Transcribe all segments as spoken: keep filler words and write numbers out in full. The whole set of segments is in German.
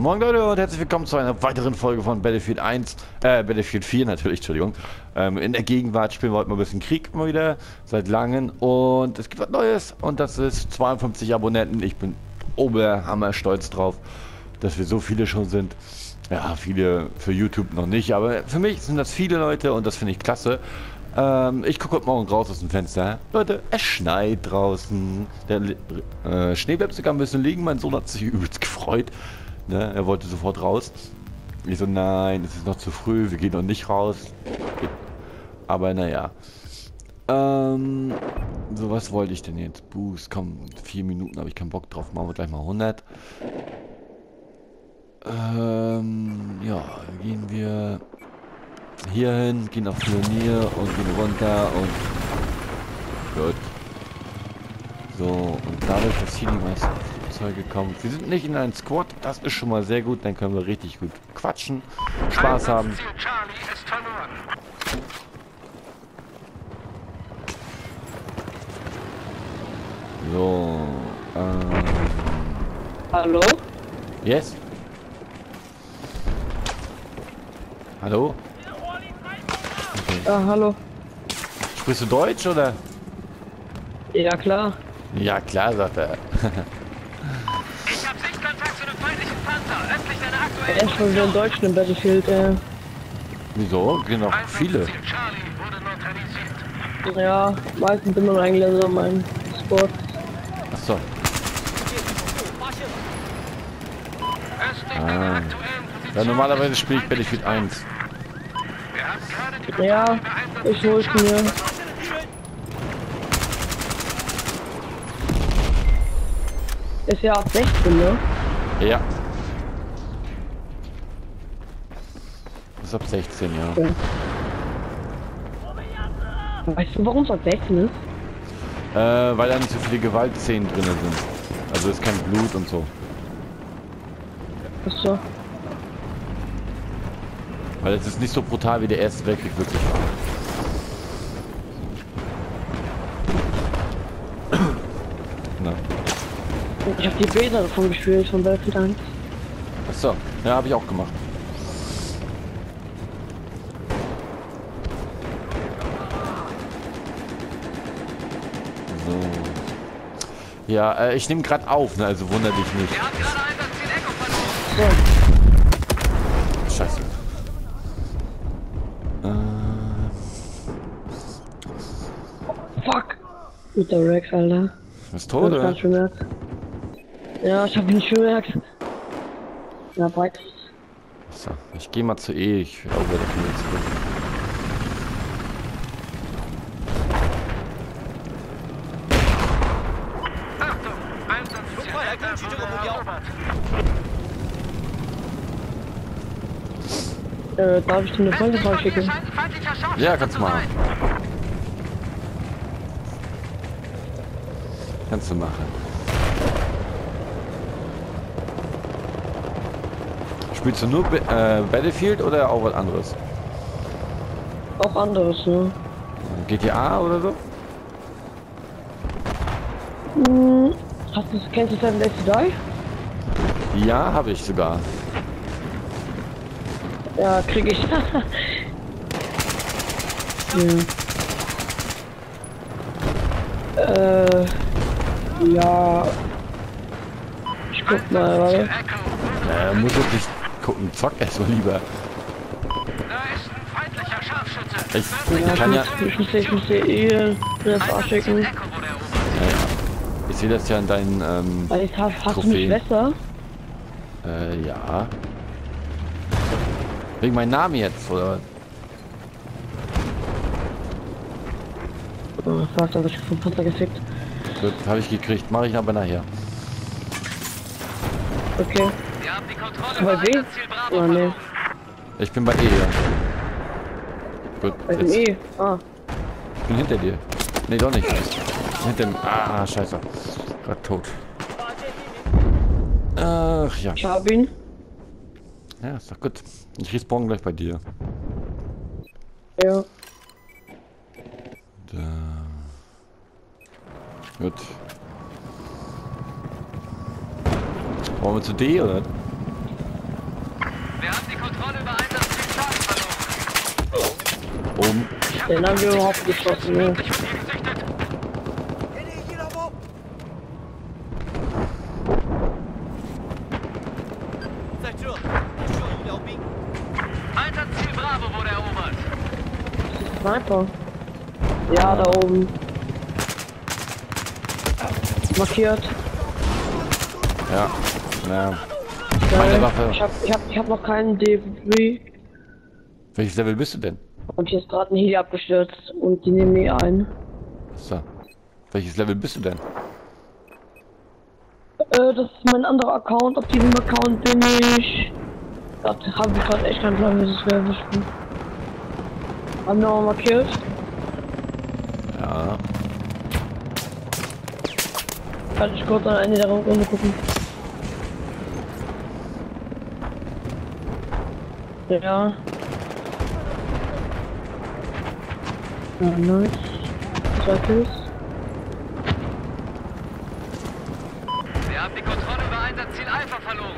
Moin Leute und herzlich willkommen zu einer weiteren Folge von Battlefield eins, äh, Battlefield vier natürlich, Entschuldigung. Ähm, in der Gegenwart spielen wir heute mal ein bisschen Krieg mal wieder, seit langem. Und es gibt was Neues und das ist zweiundfünfzig Abonnenten. Ich bin oberhammer stolz drauf, dass wir so viele schon sind. Ja, viele für YouTube noch nicht, aber für mich sind das viele Leute und das finde ich klasse. Ähm, ich gucke heute Morgen raus aus dem Fenster. Leute, es schneit draußen. Der äh, Schnee bleibt sogar ein bisschen liegen. Mein Sohn hat sich übelst gefreut. Ne? Er wollte sofort raus. Ich so, nein, es ist noch zu früh, wir gehen noch nicht raus. Aber naja. Ähm, so, was wollte ich denn jetzt? Boost, komm, vier Minuten habe ich keinen Bock drauf. Machen wir gleich mal hundert. Ähm, ja, gehen wir hier hin, gehen auf Pionier und gehen runter und gut. So, und dadurch, dass hier die meisten Flugzeuge kommen. Wir sind nicht in einen Squad, das ist schon mal sehr gut, dann können wir richtig gut quatschen, Spaß haben. So, ähm... Hallo? Yes? Hallo? Okay. Ah, hallo. Sprichst du Deutsch, oder? Ja, klar. Ja, klar, sagt er. Ich hab Sichtkontakt zu einem feindlichen Panzer, östlich deiner aktuellen Er ist schon wieder in Deutschland im Battlefield, äh. Wieso? Gehen noch viele. Charlie wurde neutralisiert. Ja, meistens immer nur Engländer mein Sport. Achso. Östlich Ah. deiner aktuellen Position. Ja, normalerweise spiele ich Battlefield eins. Wir haben gerade die Ja, ich hol's mir. Ist ja ab sechzehn, ne? Ja. Ist ab sechzehn, ja. Ja. Weißt du, warum es ab sechzehn ist? Äh, weil da nicht so viele Gewaltszenen drin sind. Also ist kein Blut und so. Achso. Weil es ist nicht so brutal wie der erste Weltkrieg wirklich war. Na. Ich hab die Beta davon gespielt, von Battlefield eins. Achso, ja, habe ich auch gemacht. So. Ja, äh, ich nehme gerade auf, ne, also wunder dich nicht. Wir haben gerade Einsatzziel Echo verloren. So. Scheiße. Äh, Fuck! Guter Rex, Alter. ist Ich tot, hab's oder? grad schon gemerkt. Ja, ich hab ihn schon gemerkt. Ja, breit. So, ich gehe mal zu E, ich erober das wieder zurück. Achtung, Einsatzziel Echo erobert. Äh, darf ich dir eine Folge Östlich von dir schicken? scheint ein feindlicher Scharfschütze Ja, kannst du zu machen. sein. Kannst du machen. Spielst du nur äh, Battlefield oder auch was anderes? Auch anderes, ne? G T A oder so? Hm, hast du, kennst du Seven Days to Die? Ja, habe ich sogar. Ja, krieg ich. ja. Äh, ja. Ich guck mal, warte. Äh, muss jetzt nicht gucken, zock erstmal lieber. Da ist ein feindlicher Scharfschütze. Ich, Ja, ich kann ja, ich muss dir, ich muss dir eh eine Frage Einsatzziel schicken. Echo wurde erobert. ich sehe das ja in deinen, ähm, Weil ich hast, hast du eine Trophäen. Schwester? äh, ja. Wegen meinem Namen jetzt, oder? Oh, fuck, da hab ich vom Panzer gefickt. Gut, habe ich gekriegt, mache ich aber nachher. Okay. Wir haben die Kontrolle Bei über B? Einsatzziel Bravo Oh, nee. verloren. Ich bin bei E, ja. Gut, Bei dem jetzt, E. Ah. ich bin hinter dir. Nee, doch nicht. Hinter mir. Ah, scheiße. Grad tot. Ach ja. Ich hab ihn. Ja, ist doch gut. Ich respawn gleich bei dir. Ja. Da. Gut. Wollen wir zu D, oder? Kontrolle über Einsatzziel Charlie verloren. Oben. Den haben wir überhaupt geschossen, ne? Ich bin hier gesichtet. Einsatzziel Bravo wurde erobert. Sniper. Ja, da oben. Markiert. Ja. Ja. Geil. Meine Waffe. Ich hab, ich hab, ich hab noch keinen D V. Welches Level bist du denn? Und hier ist gerade ein Heli abgestürzt und die nehmen mich ein. So. Welches Level bist du denn? Äh, das ist mein anderer Account. Auf diesem Account bin ich. Das habe ich gerade echt keinen Plan, wie das wäre. Haben wir auch markiert. Ja. Kann ich kurz an Ende der Runde gucken. Ja. Ja, nice. Zwei Kills. Wir haben die Kontrolle über Einsatzziel Alpha verloren.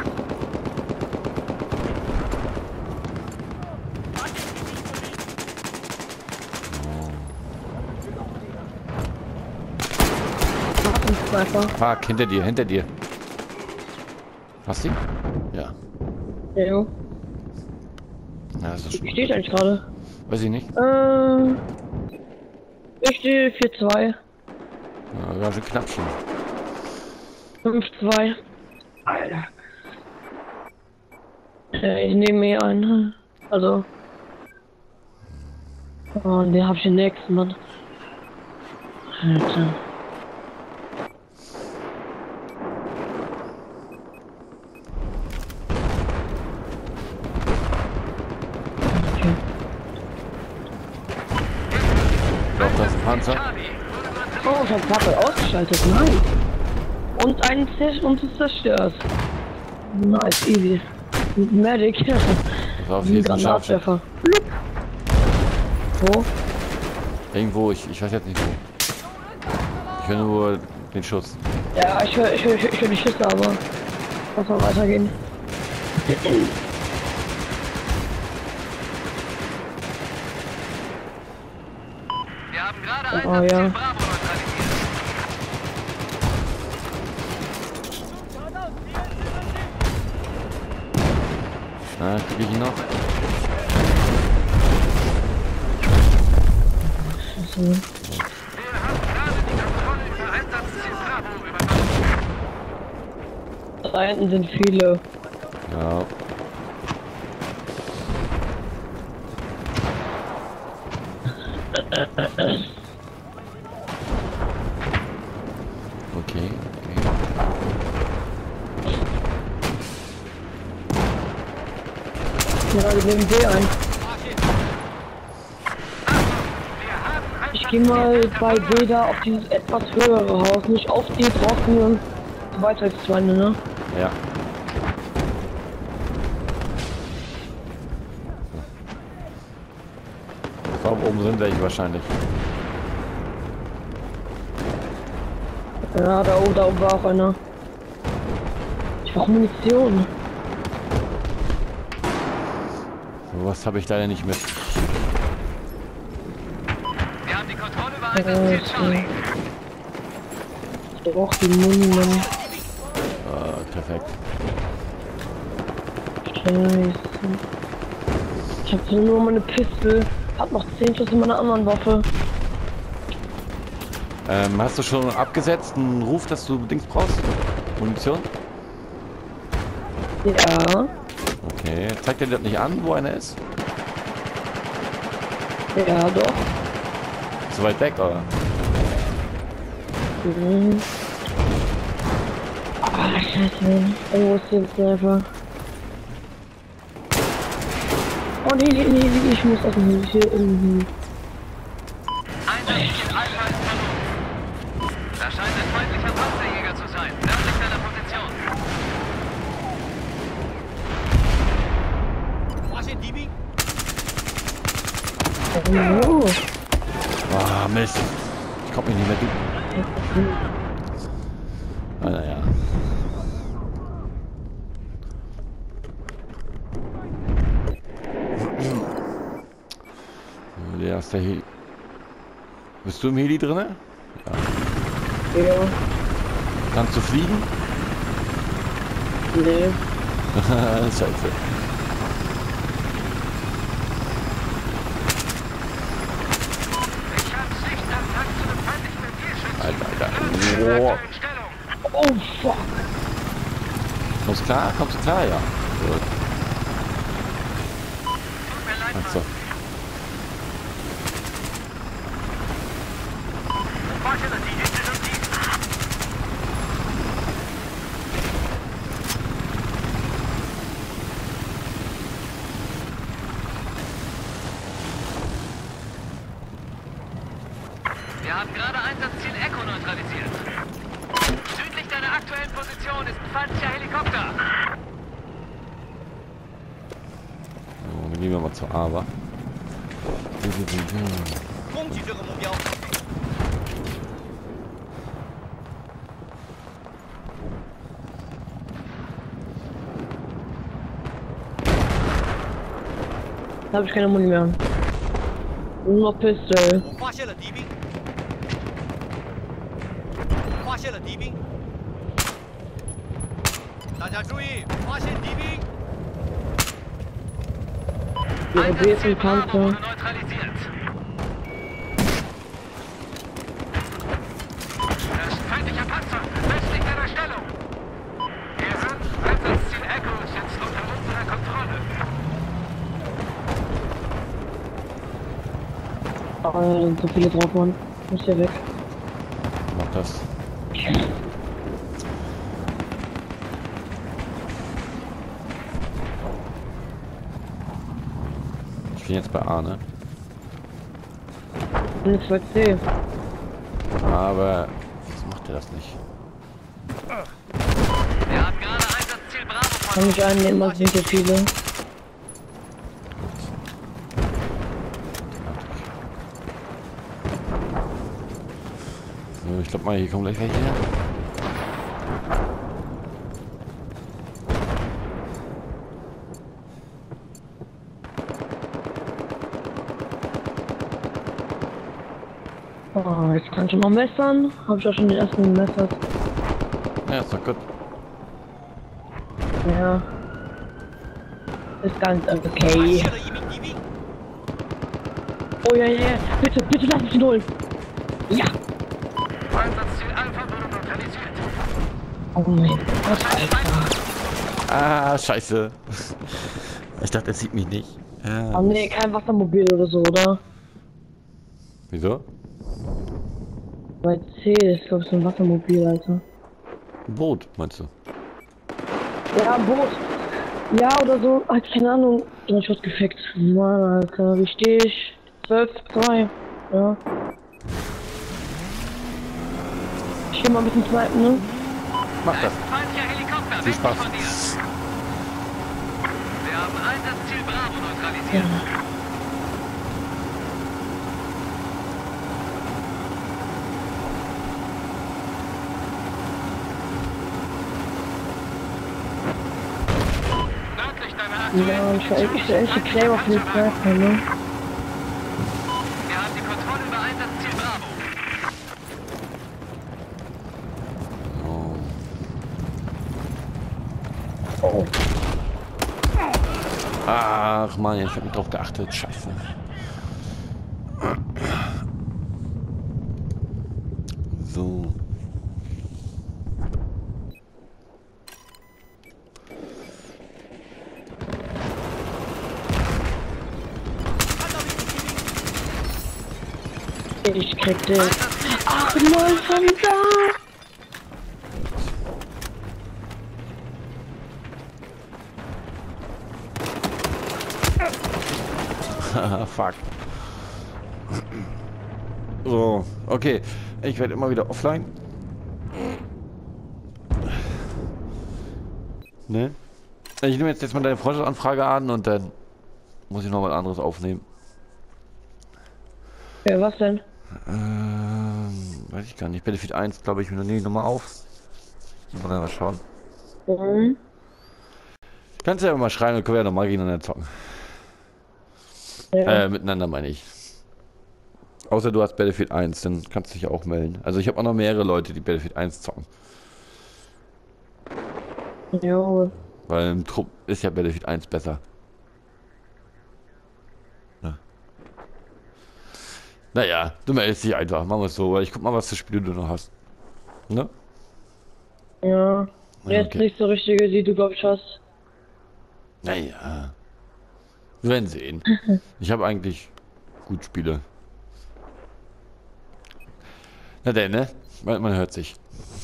Sniper. Fuck, hinter dir, hinter dir. Hast du ihn? Ja. Ja. Ja, das ist schon Wie steht eigentlich gerade? Weiß ich nicht. Äh. Ich stehe vier zwei. Ja, ganz schön knapp schon. fünf zwei. Alter. Äh, ich nehme mir einen. Also. Oh, den hab ich den nächsten, Mann. Alter. Okay. Ich glaube, das ist ein Panzer. Charlie wurde über Oh, ich hab Waffe ausgeschaltet, nice. Und ein Zersch und es zerstört. Nice, easy. Medic. Das war auf jeden Fall scharf. Granatwerfer. Wo? Irgendwo, ich, ich weiß jetzt nicht wo. Ich höre nur den Schuss. Ja, ich höre ich hör, ich hör die Schüsse, aber lass mal weitergehen. Wir haben gerade Oh, Einsatzziel ja. Bravo neutralisiert. Na, krieg ich ihn noch? Also, Wir haben gerade die Kontrolle über Einsatzziel Bravo übernommen. da hinten sind viele. Ja. Okay, okay. Ja, wir nehmen D ein. Ich gehe mal bei D da auf dieses etwas höhere Haus, nicht auf D drauf, nur weiter als zwei, ne? Ja. Da oben sind welche wahrscheinlich. Ja, da oben, da oben war auch einer. Ich brauche Munition. Sowas habe ich leider nicht mit. Wir haben die Kontrolle über Einsatzziel Charlie. Ich brauche die Muni, Mann. Ah, perfekt. Scheiße. Ich hab so nur meine Pistole. Hab noch zehn Schuss in meiner anderen Waffe. Ähm, hast du schon abgesetzt einen Ruf, dass du Dings brauchst? Munition? Ja. Okay. Zeigt dir das nicht an, wo einer ist? Ja, doch. So weit weg, oder? Mhm. Ah, scheiße. Irgendwo ist der Sniper. Oh nee, nee, nee, nee, ich muss aus dem Heli hier irgendwie. Einsatzziel Alpha ist verloren. Da scheint ein feindlicher Panzerjäger zu sein. Nördlich deiner Position. Oh, Ah, Mist. Ich komm mich nicht mehr ducken. Ah, naja. Der ist der Heli. Bist du im Heli drinne? Ja. Ja. Kannst du fliegen? Nee. Scheiße. Ich hab Sichtkontakt zu dem feindlichen Mobilschützen. Alter, Alter. Aktuelle Oh. Stellung. Oh fuck. Kommst du klar? Kommst du klar? Ja. Gut. Tut mir leid, Ach so. Mann. Warte, die Hitze und die. Wir haben gerade Einsatzziel Echo neutralisiert. Südlich deiner aktuellen Position ist ein feindlicher Helikopter. So, dann gehen wir mal zur A, wa? 攻击这个目标。 Da hab ich keine Muni mehr. Nur noch Pistol. 我发现了敌兵，发现了敌兵，大家注意，发现敌兵。 Ihre B ist Einsatzziel im Bravo Panzer. wurde neutralisiert. Das ist ein feindlicher Panzer, westlich deiner Stellung. Wir hören, Einsatzziel Echo ist jetzt unter unserer Kontrolle. Oh, da sind so viele drauf, Mann. Muss hier weg. Mach das. Ich bin jetzt bei A, ne? Eine zwei C. Aber wieso macht er das nicht? Wir haben gerade Einsatzziel Bravo Kann mich einnehmen, das sind so viele. So, ich glaube mal, hier kommen gleich welche her. Oh, jetzt kann ich schon mal messern. Hab ich auch schon den ersten gemessert. Ja, ist doch gut. Ja. Ist ganz 发 okay. 现了一名敌兵， Oh ja, ja, ja. Bitte, bitte lass mich ihn holen. Ja. Einsatzziel Alpha wurde neutralisiert. Oh mein Gott, Alter. Ah, scheiße. Ich dachte, er sieht mich nicht. Ja. Oh nee, kein Wassermobil oder so, oder? Wieso? Bei C ist, glaube ich, so ein Wassermobil, Alter. Ein Boot, meinst du? Ja, ein Boot. Ja, oder so. Ach, keine Ahnung. Ja, ich was gefickt. Mann, Alter. Wie stehe ich? zwölf, zwei. Ja. Ich geh mal ein bisschen snipen, ne? Mach Da das. ist ein feindlicher Helikopter Viel westlich Spaß. von dir. Wir haben Einsatzziel Bravo neutralisiert. Nördlich deiner aktuellen Ja, ich war Position echt, echt ist ein extrem auf den feindlicher Sniper, ne? Wir haben die Kontrolle über Einsatzziel Bravo. Oh. Oh. Ach man, ich hab nicht drauf geachtet. Scheiße. So. Ich krieg den. Ach, neun von da! Fuck. So, okay. Ich werde immer wieder offline. Ne? Ich nehme jetzt, jetzt mal deine Freundschaftsanfrage an und dann muss ich noch was anderes aufnehmen. Ja, was denn? Ähm, weiß ich gar nicht. Battlefield eins, glaube ich, mir noch nie nochmal auf. Mal mal schauen. Mhm. Kannst du ja mal schreiben, dann können wir ja nochmal gegeneinander zocken. Ja. Äh, miteinander meine ich. Außer du hast Battlefield eins, dann kannst du dich auch melden. Also ich habe auch noch mehrere Leute, die Battlefield eins zocken. Jo. Weil im Trupp ist ja Battlefield eins besser. Ja. Naja, du meldest dich einfach. Machen wir es so, weil ich guck mal, was für Spiele du noch hast. Ne? Ja. Jetzt okay. nicht so richtige, die du, glaub ich, hast. Naja. Wir werden sehen. Ich habe eigentlich gut Spiele. Na denn, ne? Man, man hört sich.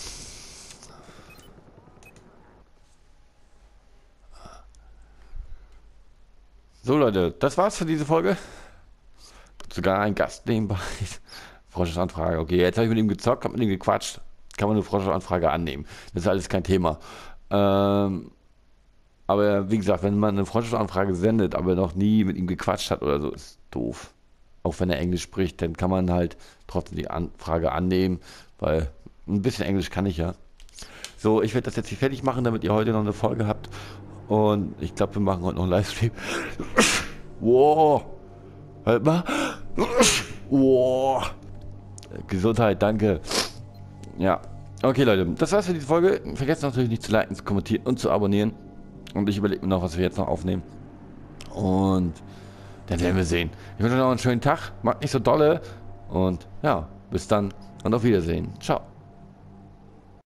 So Leute, das war's für diese Folge. Sogar ein Gast nebenbei. Forschungsanfrage. Okay, jetzt habe ich mit ihm gezockt, habe mit ihm gequatscht. Kann man eine Forschungsanfrage annehmen. Das ist alles kein Thema. Ähm, aber wie gesagt, wenn man eine Forschungsanfrage sendet, aber noch nie mit ihm gequatscht hat oder so, ist doof. Auch wenn er Englisch spricht, dann kann man halt trotzdem die Anfrage annehmen, weil ein bisschen Englisch kann ich ja. So, ich werde das jetzt hier fertig machen, damit ihr heute noch eine Folge habt. Und ich glaube, wir machen heute noch einen Livestream. Wow. Halt mal. Wow. Gesundheit, danke. Ja. Okay, Leute, das war's für diese Folge. Vergesst natürlich nicht zu liken, zu kommentieren und zu abonnieren. Und ich überlege mir noch, was wir jetzt noch aufnehmen. Und dann werden wir sehen. Ich wünsche euch noch einen schönen Tag. Macht nicht so dolle. Und ja, bis dann und auf Wiedersehen. Ciao.